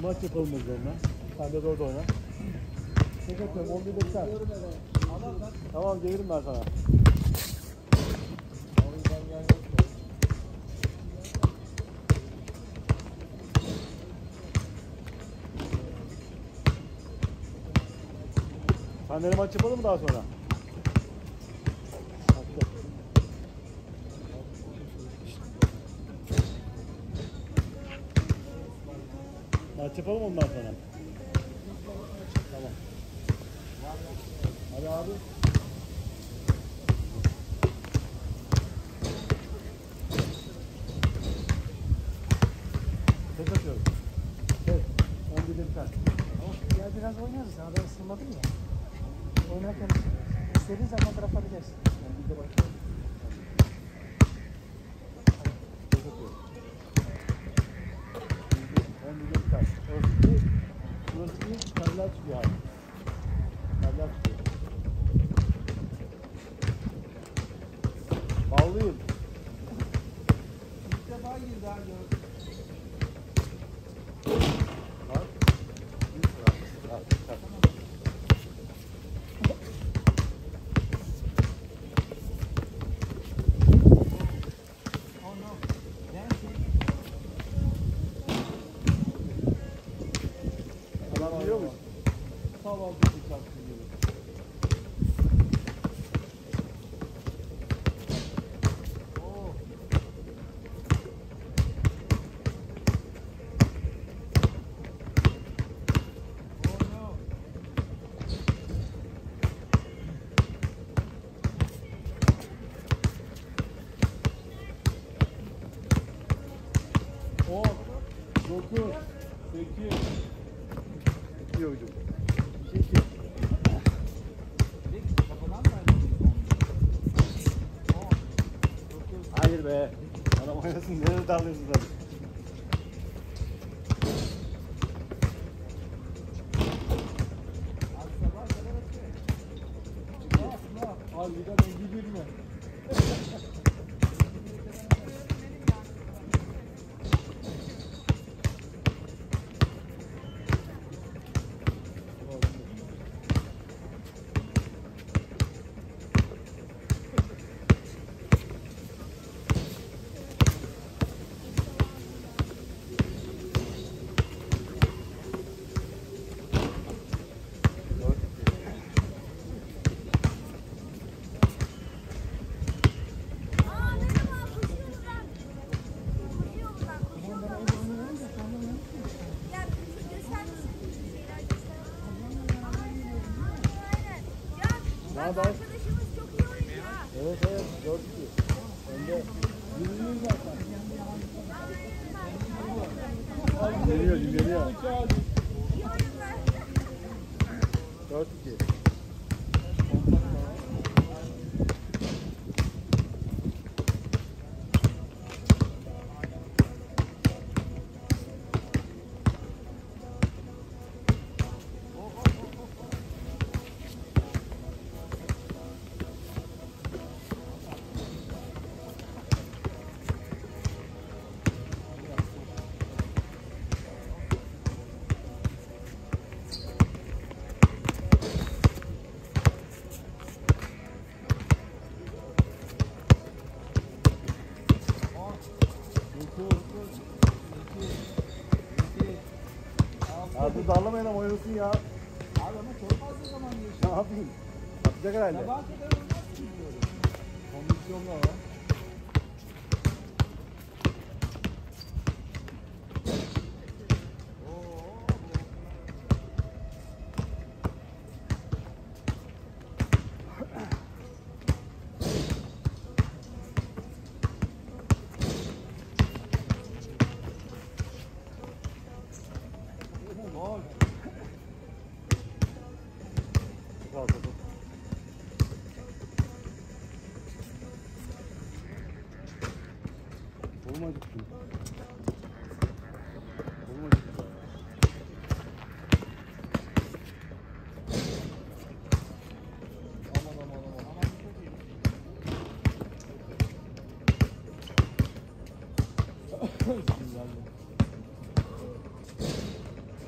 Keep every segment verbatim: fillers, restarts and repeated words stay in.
maç yapalım o zaman. Sen de orada oyna. Tek atıyorum, on birde biter. Tamam, gelirim ben sana. Sen de maç yapalım mı daha sonra? Maç yapalım ondan sonra. Tamam. Hadi abi. Tek atıyorum. Evet. on birde biter. Ya biraz oynarız ya. Ben ısınmadım ya. Oynarken istediğin zaman bırakabilirsin. on birde başlayalım. Tek atıyorum. on birde biter. Orası değil. Burası değil. Karlar çıkıyor abi. Karlar çıkıyor. Bağlıyım. İlk defa girdi ha gördüm. Bak. Bir sıra. Sıra. Sıra. Oh no. Dancing. Adam biliyor musun? Kahvaltı çarpsın gibi. Oh. Oh no. on, dokuz, sekiz. Bitiyor hocam. sekiz. Peki kafadan mı ayrıldın? on, dokuz. Hayır be. Adam oynasın. Nerede darlıyorsun tabii. Abi sabah kadar atıyor. Ne yap? Harbiden o gidir mi? Arkadaşımız çok iyi oynuyor. Evet evet. dört iki. Önde. Yürüyün zaten. Dinleniyor dinleniyor. İyi oyunlar. dört iki. Abi darlamayın ama oynasın ya. Abi ama çok fazla zaman geçti. Ne yapayım? Atacak herhalde. Sabaha kadar olmaz mı diyorum. Kondisyonlu ama. Gol. Fazla top. Kolum acıktı. Kolum acıktı. Aman aman aman. Aman çok iyi. Bismillahirrahmanirrahim.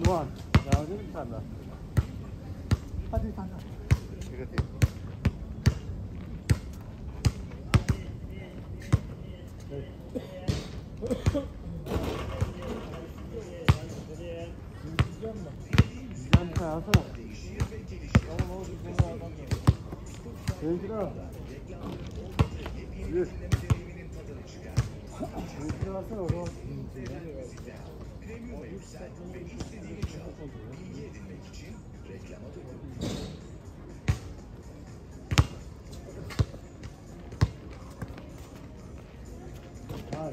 One. Devam edelim mi sen daha? Hadi bir tane daha. Dikkat et. Bizden bir tane alsana. Seninkini al. Yürü. Seninkini alsana o zaman. Hadi.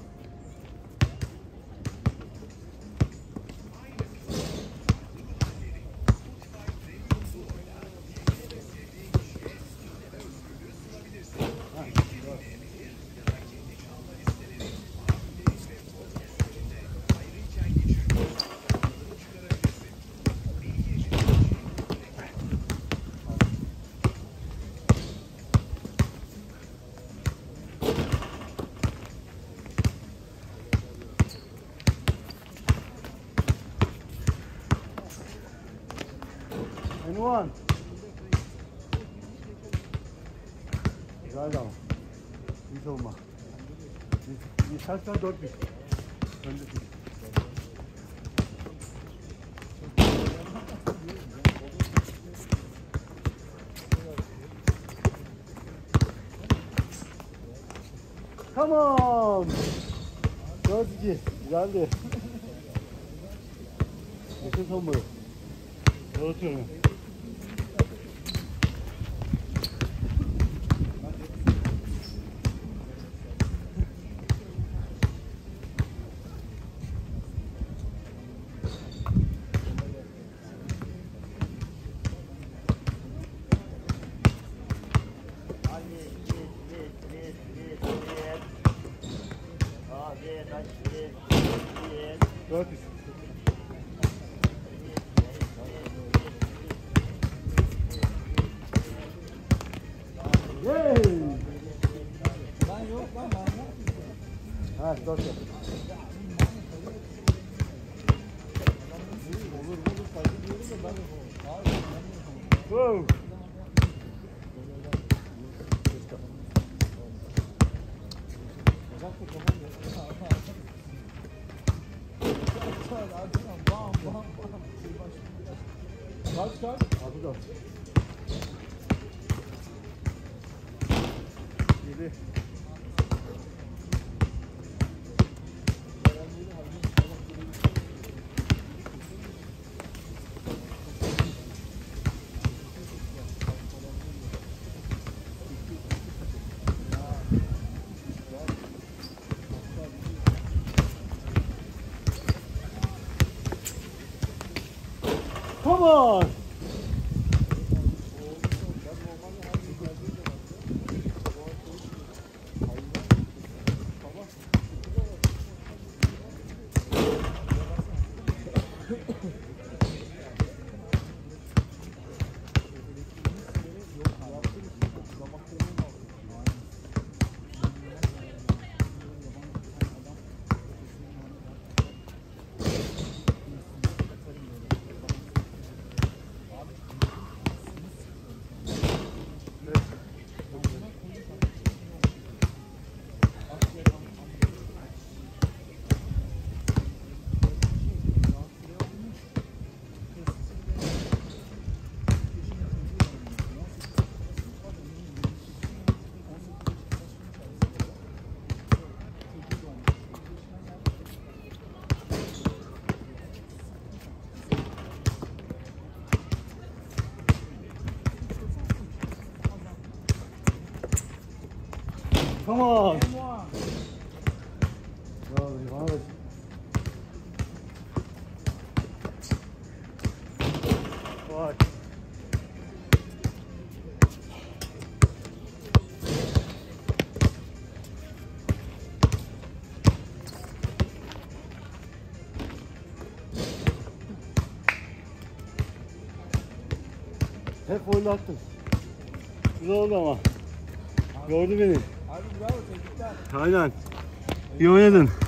Anyone? Güzeldi ama. İyi savunma. Yeter şu an dört bir. Öndesin. Come on! dört iki. Güzeldi. Yakın savunmayı. Dağıtıyorum. Dört üç. Yay! Lan yok lan ben yok. Ha, dört yap. Olur olur saygı diyoruz da ben yapamam. Abi ben yapamam. Wow! Bak da kafam yok. Bam bam bam. Kaç kaç? Altı dört. Yedi. Come on! Come on! Bravo, bana da. Vay. Hep oynattın. Güzel oldu ama. Gördü beni. Abi bravo tebrikler. Aynen. İyi oynadın.